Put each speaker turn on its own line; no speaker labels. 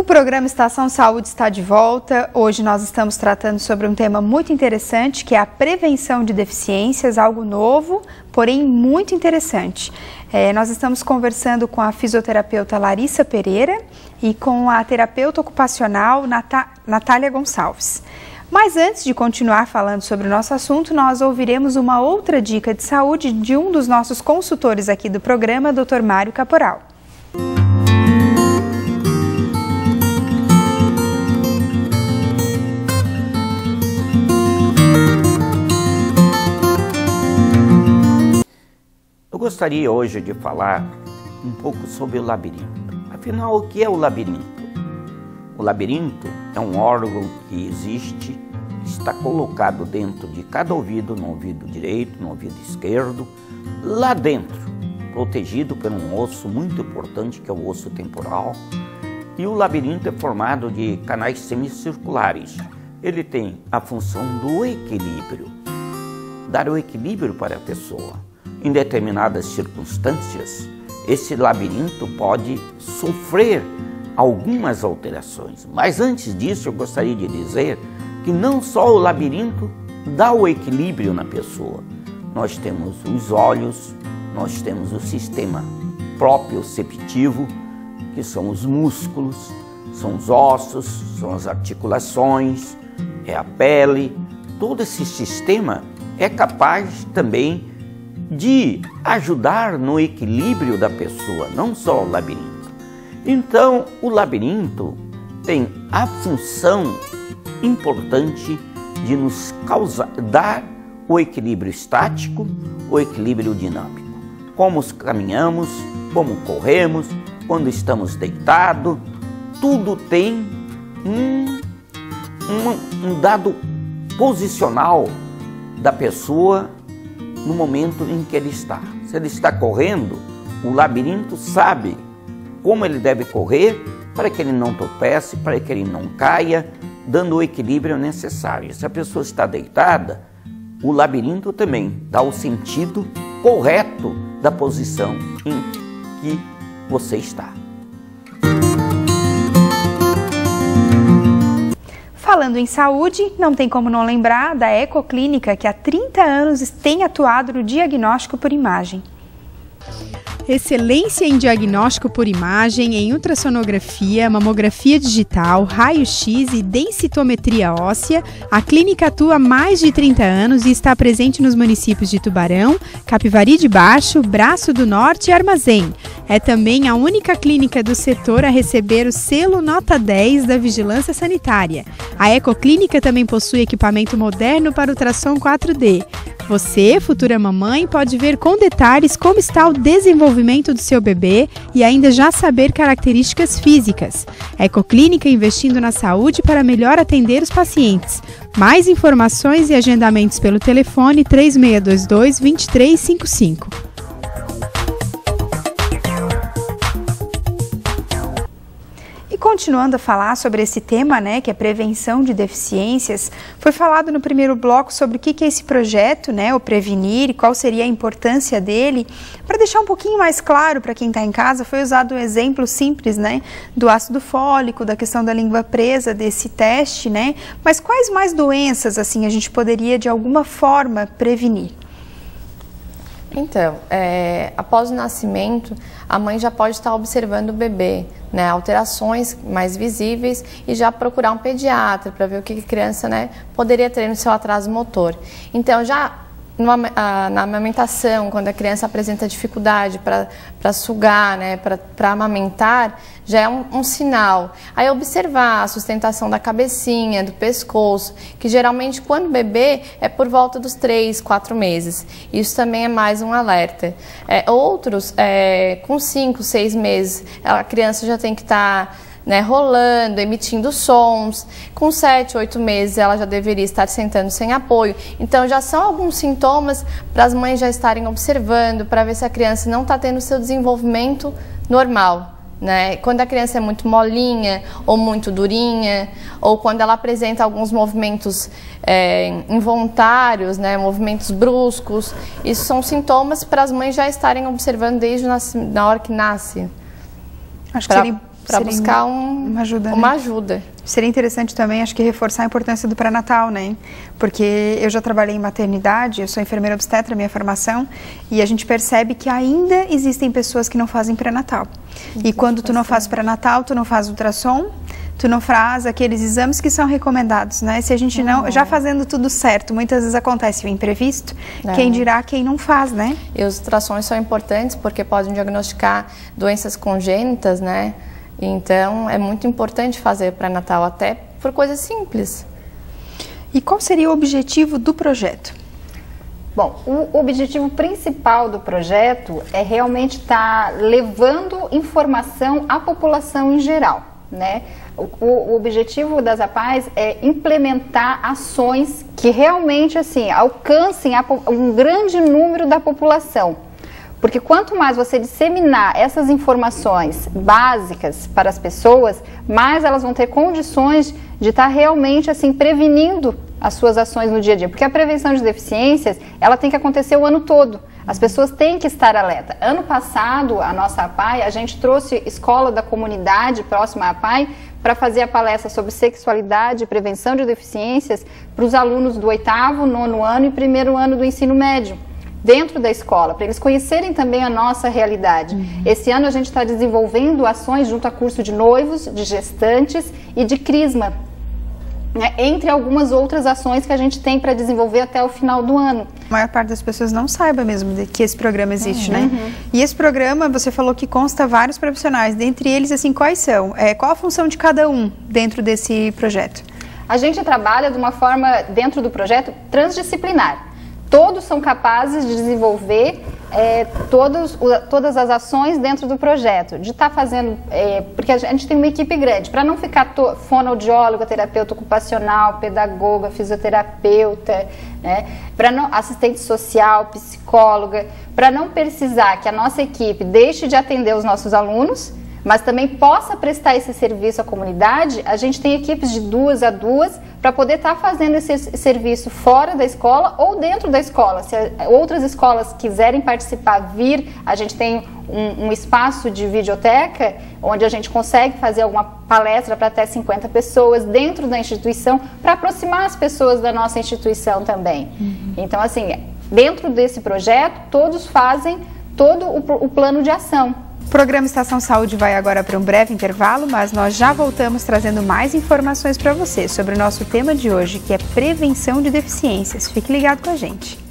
programa Estação Saúde está de volta. Hoje nós estamos tratando sobre um tema muito interessante, que é a prevenção de deficiências, algo novo, porém muito interessante. Nós estamos conversando com a fisioterapeuta Larissa Pereira e com a terapeuta ocupacional Natália Gonçalves. Mas antes de continuar falando sobre o nosso assunto, nós ouviremos uma outra dica de saúde de um dos nossos consultores aqui do programa, Dr. Mário Caporal.
Eu gostaria hoje de falar um pouco sobre o labirinto. Afinal, o que é o labirinto? O labirinto é um órgão que existe, está colocado dentro de cada ouvido, no ouvido direito, no ouvido esquerdo, lá dentro, protegido por um osso muito importante, que é o osso temporal. E o labirinto é formado de canais semicirculares. Ele tem a função do equilíbrio, dar o equilíbrio para a pessoa. Em determinadas circunstâncias, esse labirinto pode sofrer algumas alterações. Mas antes disso, eu gostaria de dizer que não só o labirinto dá o equilíbrio na pessoa. Nós temos os olhos, nós temos o sistema proprioceptivo, que são os músculos, são os ossos, são as articulações, é a pele. Todo esse sistema é capaz também de ajudar no equilíbrio da pessoa, não só o labirinto. Então, o labirinto tem a função importante de nos dar o equilíbrio estático, o equilíbrio dinâmico. Como caminhamos, como corremos, quando estamos deitados, tudo tem um dado posicional da pessoa no momento em que ele está. Se ele está correndo, o labirinto sabe como ele deve correr para que ele não tropece, para que ele não caia, dando o equilíbrio necessário. Se a pessoa está deitada, o labirinto também dá o sentido correto da posição em que você está.
Falando em saúde, não tem como não lembrar da Ecoclínica, que há 30 anos tem atuado no diagnóstico por imagem.
Excelência em diagnóstico por imagem, em ultrassonografia, mamografia digital, raio-x e densitometria óssea, a clínica atua há mais de 30 anos e está presente nos municípios de Tubarão, Capivari de Baixo, Braço do Norte e Armazém. É também a única clínica do setor a receber o selo Nota 10 da Vigilância Sanitária. A Ecoclínica também possui equipamento moderno para ultrassom 4D. Você, futura mamãe, pode ver com detalhes como está o desenvolvimento do seu bebê e ainda já saber características físicas. Ecoclínica investindo na saúde para melhor atender os pacientes. Mais informações e agendamentos pelo telefone 3622-2355.
Continuando a falar sobre esse tema, né, que é prevenção de deficiências, foi falado no primeiro bloco sobre o que é esse projeto, né, o Prevenir, e qual seria a importância dele. Para deixar um pouquinho mais claro para quem está em casa, foi usado um exemplo simples, né, do ácido fólico, da questão da língua presa, desse teste, né, mas quais mais doenças, assim, a gente poderia, de alguma forma, prevenir?
Então, após o nascimento, a mãe já pode estar observando o bebê, né, alterações mais visíveis e já procurar um pediatra para ver o que a criança, né, poderia ter no seu atraso motor. Então, já na amamentação, quando a criança apresenta dificuldade para sugar, né, para amamentar, já é um sinal. Aí observar a sustentação da cabecinha, do pescoço, que geralmente quando bebê é por volta dos 3, 4 meses. Isso também é mais um alerta. Outros, com 5, 6 meses, a criança já tem que estar rolando, emitindo sons. Com 7, 8 meses ela já deveria estar sentando sem apoio. Então já são alguns sintomas para as mães já estarem observando, para ver se a criança não está tendo seu desenvolvimento normal. Né? Quando a criança é muito molinha ou muito durinha, ou quando ela apresenta alguns movimentos involuntários, né? Movimentos bruscos, isso são sintomas para as mães já estarem observando desde na hora que nasce.
Acho que seria
para buscar uma ajuda.
Seria interessante também, acho que, reforçar a importância do pré-natal, né? Porque eu já trabalhei em maternidade, eu sou enfermeira obstetra, minha formação, e a gente percebe que ainda existem pessoas que não fazem pré-natal. E quando tu não faz pré-natal, tu não faz ultrassom, tu não faz aqueles exames que são recomendados, né? Se a gente não, já fazendo tudo certo, muitas vezes acontece o imprevisto, quem dirá quem não faz, né?
E os ultrassons são importantes porque podem diagnosticar doenças congênitas, né? Então, é muito importante fazer pré-natal, até por coisas simples.
E qual seria o objetivo do projeto?
Bom, o objetivo principal do projeto é realmente estar levando informação à população em geral, né? O objetivo das APAES é implementar ações que realmente, assim, alcancem um grande número da população. Porque quanto mais você disseminar essas informações básicas para as pessoas, mais elas vão ter condições de estar realmente assim prevenindo as suas ações no dia a dia. Porque a prevenção de deficiências, ela tem que acontecer o ano todo. As pessoas têm que estar alerta. Ano passado, a nossa APAE, a gente trouxe escola da comunidade próxima à APAE para fazer a palestra sobre sexualidade e prevenção de deficiências para os alunos do 8º, 9º ano e 1º ano do ensino médio, dentro da escola, para eles conhecerem também a nossa realidade. Esse ano a gente está desenvolvendo ações junto a curso de noivos, de gestantes e de crisma, né, entre algumas outras ações que a gente tem para desenvolver até o final do ano.
A maior parte das pessoas não saiba mesmo de que esse programa existe, né? E esse programa, você falou que consta vários profissionais, dentre eles, assim, quais são? Qual a função de cada um dentro desse projeto?
A gente trabalha de uma forma, dentro do projeto, transdisciplinar. Todos são capazes de desenvolver todas as ações dentro do projeto, de estar fazendo, porque a gente tem uma equipe grande, para não ficar fonoaudiólogo, terapeuta ocupacional, pedagoga, fisioterapeuta, né, assistente social, psicóloga, para não precisar que a nossa equipe deixe de atender os nossos alunos, mas também possa prestar esse serviço à comunidade. A gente tem equipes de 2 a 2 para poder estar fazendo esse serviço fora da escola ou dentro da escola. Se outras escolas quiserem participar, vir, a gente tem um espaço de videoteca onde a gente consegue fazer alguma palestra para até 50 pessoas dentro da instituição, para aproximar as pessoas da nossa instituição também. Então, assim, dentro desse projeto, todos fazem todo o plano de ação.
O programa Estação Saúde vai agora para um breve intervalo, mas nós já voltamos trazendo mais informações para você sobre o nosso tema de hoje, que é prevenção de deficiências. Fique ligado com a gente.